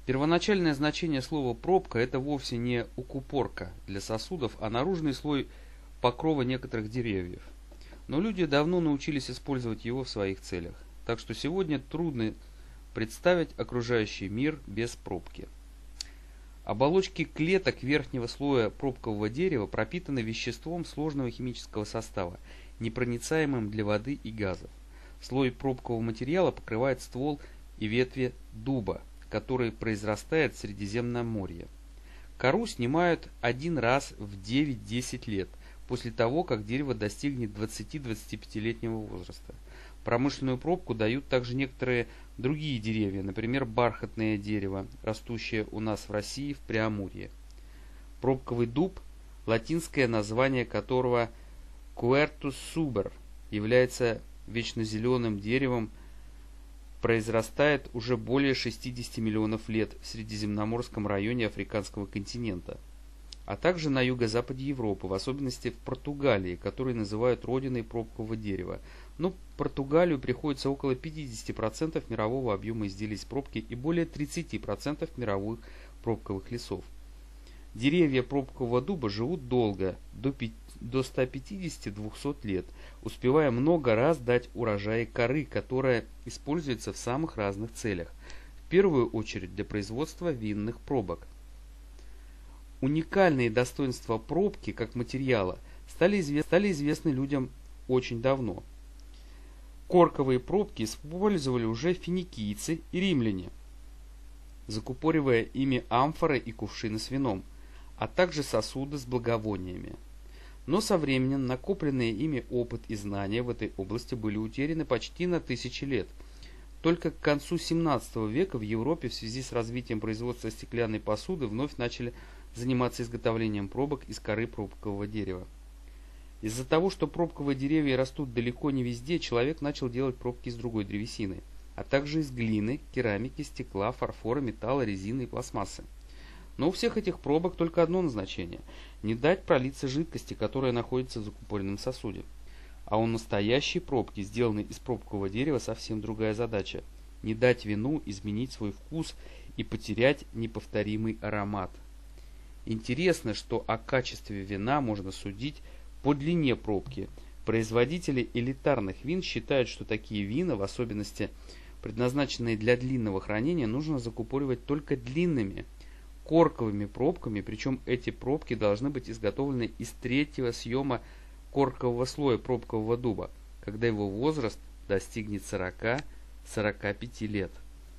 Первоначальное значение слова «пробка» — это вовсе не укупорка для сосудов, а наружный слой покрова некоторых деревьев. Но люди давно научились использовать его в своих целях, так что сегодня трудно представить окружающий мир без пробки. Оболочки клеток верхнего слоя пробкового дерева пропитаны веществом сложного химического состава, непроницаемым для воды и газов. Слой пробкового материала покрывает ствол и ветви дуба, который произрастает в Средиземноморье. Кору снимают один раз в 9-10 лет, после того, как дерево достигнет 20-25-летнего возраста. Промышленную пробку дают также некоторые другие деревья, например, бархатное дерево, растущее у нас в России в Преамурье. Пробковый дуб, латинское название которого Quercus suber, является вечнозеленым деревом, произрастает уже более 60 миллионов лет в Средиземноморском районе африканского континента, а также на юго-западе Европы, в особенности в Португалии, которую называют родиной пробкового дерева. Но Португалию приходится около 50% мирового объема изделий из пробки и более 30% мировых пробковых лесов. Деревья пробкового дуба живут долго, до 150-200 лет, успевая много раз дать урожаи коры, которая используется в самых разных целях, в первую очередь для производства винных пробок. Уникальные достоинства пробки как материала стали известны людям очень давно. Корковые пробки использовали уже финикийцы и римляне, закупоривая ими амфоры и кувшины с вином, а также сосуды с благовониями. Но со временем накопленные ими опыт и знания в этой области были утеряны почти на 1000 лет. Только к концу 17 века в Европе в связи с развитием производства стеклянной посуды вновь начали заниматься изготовлением пробок из коры пробкового дерева. Из-за того, что пробковые деревья растут далеко не везде, человек начал делать пробки из другой древесины, а также из глины, керамики, стекла, фарфора, металла, резины и пластмассы. Но у всех этих пробок только одно назначение – не дать пролиться жидкости, которая находится в закупоренном сосуде. А у настоящей пробки, сделанной из пробкового дерева, совсем другая задача – не дать вину изменить свой вкус и потерять неповторимый аромат. Интересно, что о качестве вина можно судить по длине пробки. Производители элитарных вин считают, что такие вина, в особенности предназначенные для длинного хранения, нужно закупоривать только длинными корковыми пробками, причем эти пробки должны быть изготовлены из третьего съема коркового слоя пробкового дуба, когда его возраст достигнет 40-45 лет.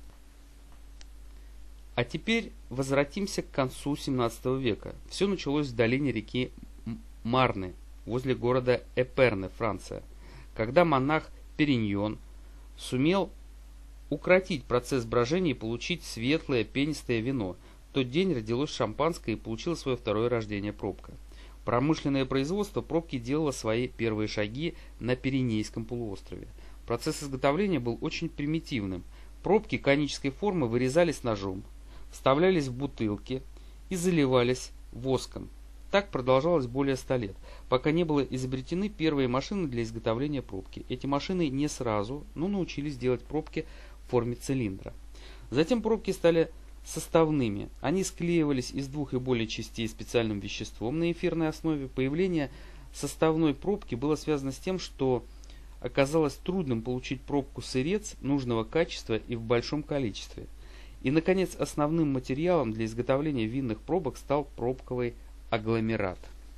А теперь возвратимся к концу 17 века. Все началось в долине реки Марны, возле города Эперне, Франция, когда монах Периньон сумел укротить процесс брожения и получить светлое пенистое вино. В тот день родилось шампанское и получило свое второе рождение пробка. Промышленное производство пробки делало свои первые шаги на Пиренейском полуострове. Процесс изготовления был очень примитивным. Пробки конической формы вырезались ножом, вставлялись в бутылки и заливались воском. Так продолжалось более 100 лет, пока не были изобретены первые машины для изготовления пробки. Эти машины не сразу, но научились делать пробки в форме цилиндра. Затем пробки стали составными. Они склеивались из 2 и более частей специальным веществом на эфирной основе. Появление составной пробки было связано с тем, что оказалось трудным получить пробку-сырец нужного качества и в большом количестве. И, наконец, основным материалом для изготовления винных пробок стал пробковый агломерат.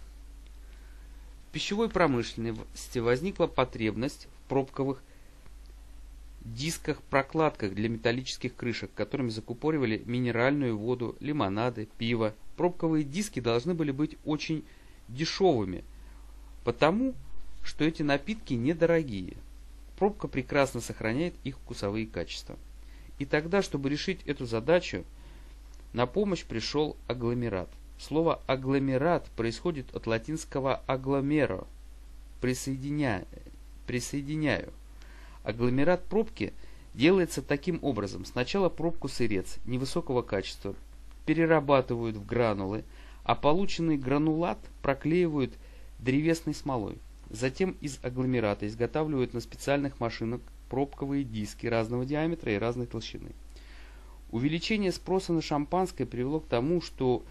В пищевой промышленности возникла потребность в пробковых дисках-прокладках для металлических крышек, которыми закупоривали минеральную воду, лимонады, пиво. Пробковые диски должны были быть очень дешевыми, потому что эти напитки недорогие. Пробка прекрасно сохраняет их вкусовые качества. И тогда, чтобы решить эту задачу, на помощь пришел агломерат. Слово агломерат происходит от латинского agglomero – присоединяю. Агломерат пробки делается таким образом. Сначала пробку-сырец невысокого качества перерабатывают в гранулы, а полученный гранулат проклеивают древесной смолой. Затем из агломерата изготавливают на специальных машинах пробковые диски разного диаметра и разной толщины. Увеличение спроса на шампанское привело к тому, что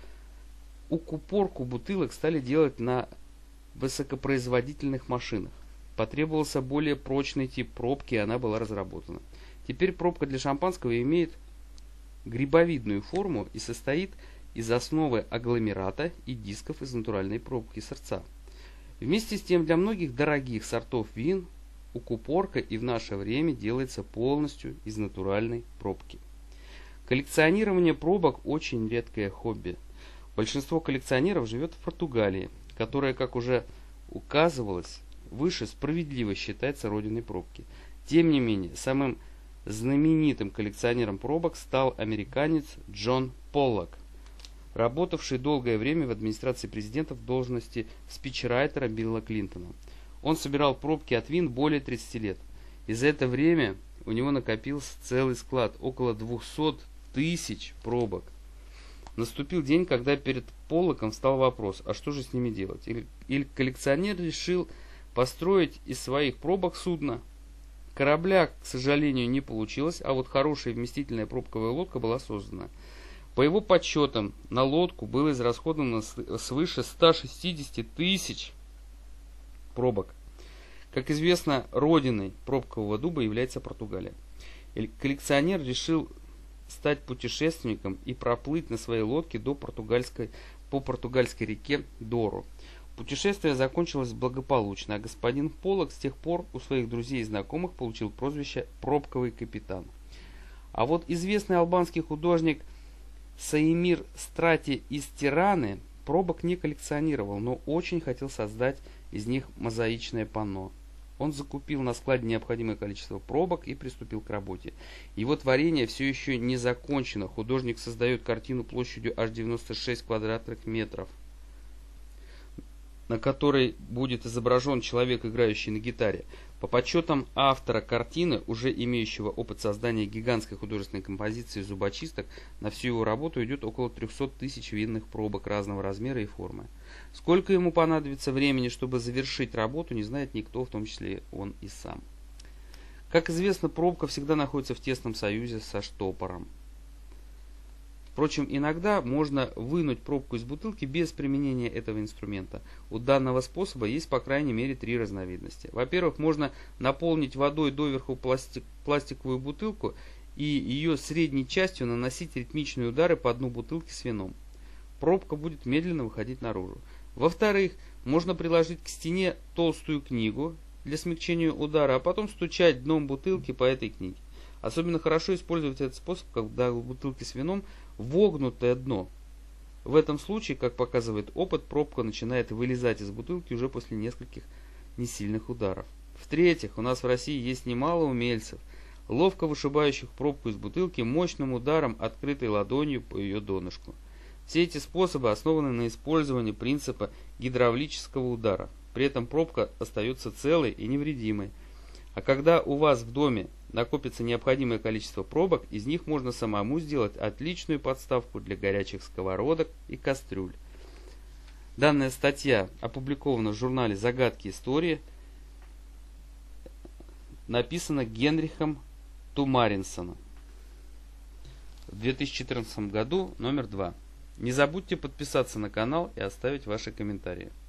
укупорку бутылок стали делать на высокопроизводительных машинах. Потребовался более прочный тип пробки, и она была разработана. Теперь пробка для шампанского имеет грибовидную форму и состоит из основы агломерата и дисков из натуральной пробки сорца. Вместе с тем, для многих дорогих сортов вин укупорка и в наше время делается полностью из натуральной пробки. Коллекционирование пробок очень редкое хобби. Большинство коллекционеров живет в Португалии, которая, как уже указывалось выше, справедливо считается родиной пробки. Тем не менее, самым знаменитым коллекционером пробок стал американец Джон Поллок, работавший долгое время в администрации президента в должности спичрайтера Билла Клинтона. Он собирал пробки от вин более 30 лет. И за это время у него накопился целый склад, около 200 тысяч пробок. Наступил день, когда перед Поллоком встал вопрос, а что же с ними делать? Или коллекционер решил построить из своих пробок судно. Корабля, к сожалению, не получилось, а вот хорошая вместительная пробковая лодка была создана. По его подсчетам, на лодку было израсходовано свыше 160 тысяч пробок. Как известно, родиной пробкового дуба является Португалия. Коллекционер решил стать путешественником и проплыть на своей лодке по португальской реке Дору. Путешествие закончилось благополучно, а господин Поллок с тех пор у своих друзей и знакомых получил прозвище «Пробковый капитан». А вот известный албанский художник Саимир Страти из Тираны пробок не коллекционировал, но очень хотел создать из них мозаичное панно. Он закупил на складе необходимое количество пробок и приступил к работе. Его творение все еще не закончено. Художник создает картину площадью аж 96 квадратных метров, на которой будет изображен человек, играющий на гитаре. По подсчетам автора картины, уже имеющего опыт создания гигантской художественной композиции зубочисток, на всю его работу идет около 300 тысяч винных пробок разного размера и формы. Сколько ему понадобится времени, чтобы завершить работу, не знает никто, в том числе он и сам. Как известно, пробка всегда находится в тесном союзе со штопором. Впрочем, иногда можно вынуть пробку из бутылки без применения этого инструмента. У данного способа есть по крайней мере 3 разновидности. Во-первых, можно наполнить водой доверху пластиковую бутылку и ее средней частью наносить ритмичные удары по дну бутылки с вином. Пробка будет медленно выходить наружу. Во-вторых, можно приложить к стене толстую книгу для смягчения удара, а потом стучать дном бутылки по этой книге. Особенно хорошо использовать этот способ, когда у бутылки с вином вогнутое дно. В этом случае, как показывает опыт, пробка начинает вылезать из бутылки уже после нескольких несильных ударов. В-третьих, у нас в России есть немало умельцев, ловко вышибающих пробку из бутылки мощным ударом, открытой ладонью по ее донышку. Все эти способы основаны на использовании принципа гидравлического удара. При этом пробка остается целой и невредимой. А когда у вас в доме накопится необходимое количество пробок, из них можно самому сделать отличную подставку для горячих сковородок и кастрюль. Данная статья опубликована в журнале «Загадки истории», написана Генрихом Тумаринсоном в 2014 году, номер 2. Не забудьте подписаться на канал и оставить ваши комментарии.